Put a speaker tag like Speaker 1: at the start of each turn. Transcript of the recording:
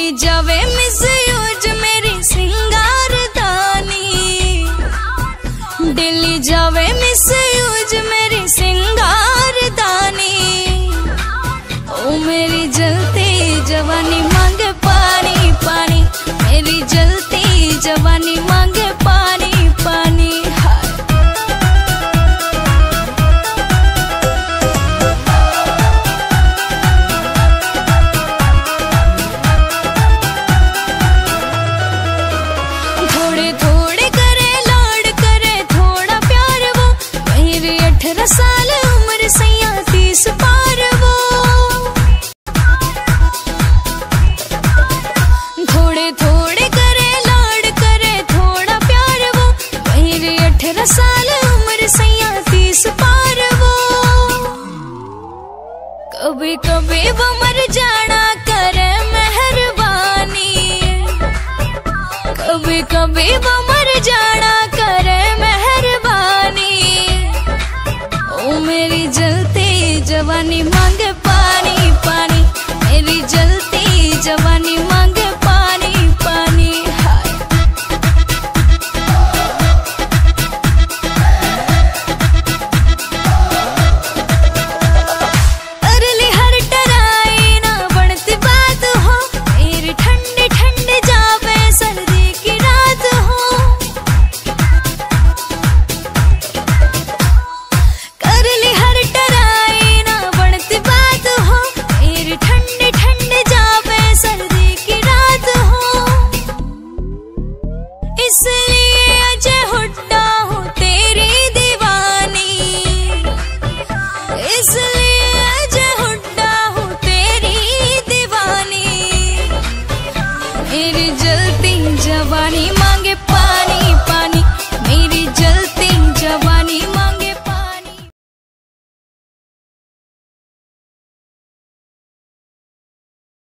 Speaker 1: Daily जावे misuse मेरी सिंगारदानी, daily जावे मिसयूज मेरी सिंगारदानी। ओ मेरी जलती जवानी मांगे पानी पानी, मेरी जलती जवानी मांगे पानी पानी। थोड़े थोड़े करे लाड करे थोड़ा प्यार वो, मेरी 18 साल उम्र 37 पार वो। थोड़े थोड़े करे लाड करे थोड़ा प्यार वो, मेरी 18 साल उम्र 37 पार वो। कभी कभी वो मर जाना करे मेहरबानी, कभी कभी वो मर जाना करे मेहरबानी। ओ मेरी जलती जवानी मांगे पानी पानी, मेरी जलती जवानी मांगे पानी पानी। अरली हर टराई ना बनती बात हो, मेरी ठंडी ठंडी जावे सर्दी की रात हो। करली हर टराई ना बनती बात हो, मेरी ठंडी ठंडी जावे सर्दी की रात हो। इसलिए अजय हुड्डा हूँ तेरी दीवानी, इसलिए अजय हुड्डा हूँ तेरी दीवानी। मेरी जलती जवानी